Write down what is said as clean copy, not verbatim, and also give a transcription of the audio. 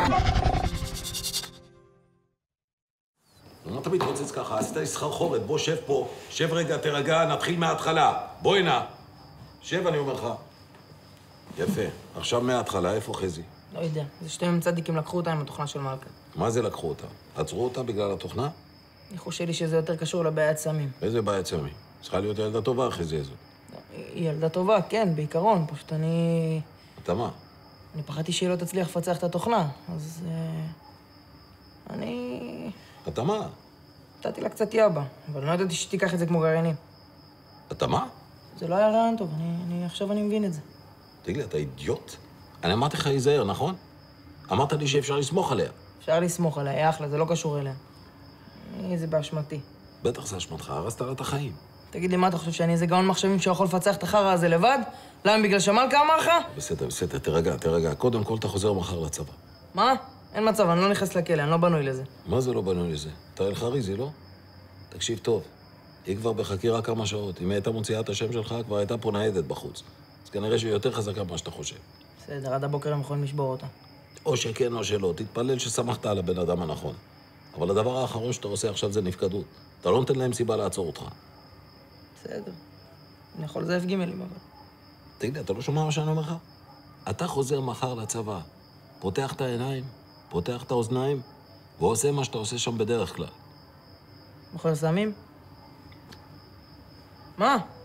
מה אתה מתרוצץ ככה? עשית לי סחרחורת, בוא שב פה. שב רגע, תרגע, נתחיל מההתחלה. בוא הנה. שב, אני אומר לך. יפה. עכשיו מההתחלה, איפה חזי? לא יודע. זה שתי צדיקים לקחו אותה עם התוכנה של מלכה. מה זה לקחו אותה? עצרו אותה בגלל התוכנה? אני חושב לי שזה יותר קשור לבעיית סמים. איזה בעיית סמים? צריכה להיות ילדה טובה, חזי הזאת. היא ילדה טובה, כן, בעיקרון. פשוט אני... אתה מה? אני פחדתי שהיא לא תצליח לפצח את התוכנה, אז... אני... אתה מה? נתתי לה קצת יאבא, אבל לא ידעתי שתיקח את זה כמו גרעינים. אתה מה? זה לא היה רעיון טוב, עכשיו אני מבין את זה. תגיד לי, אתה אידיוט? אני אמרתי לך להיזהר, נכון? אמרת לי שאפשר לסמוך עליה. אפשר לסמוך עליה, היא אחלה, זה לא קשור אליה. זה באשמתי. בטח זה אשמתך, הרסת לה את החיים. תגיד לי, מה אתה חושב, שאני איזה גאון מחשבים שיכול לפצח את החרא הזה לבד? למה, בגלל שמלכה אמר לך? בסדר, תרגע. קודם כל אתה חוזר מחר לצבא. מה? אין מצב, אני לא נכנס לכלא, אני לא בנוי לזה. מה זה לא בנוי לזה? אתה אלחריזי, לא? תקשיב טוב, היא כבר בחקירה כמה שעות. אם היא הייתה מוציאה את השם שלך, כבר הייתה פה ניידת בחוץ. אז כנראה שהיא יותר חזקה ממה שאתה חושב. בסדר, עד הבוקר הם יכולים לשבור אותה. או שכן או שלא, תתפלל ששמחת על הבן אדם הנכון. אבל הדבר האחרון שאתה עושה עכשיו זה נפקדות. אתה לא נותן להם סיבה לעצור אותך. בסדר. אני יכול לזייף גימלים, אבל... תגיד לי, אתה לא שומע מה שאני אומר לך? אתה חוזר מחר לצבא, פותח את העיניים, פותח את האוזניים, ועושה מה שאתה עושה שם בדרך כלל. מוכר סמים? מה?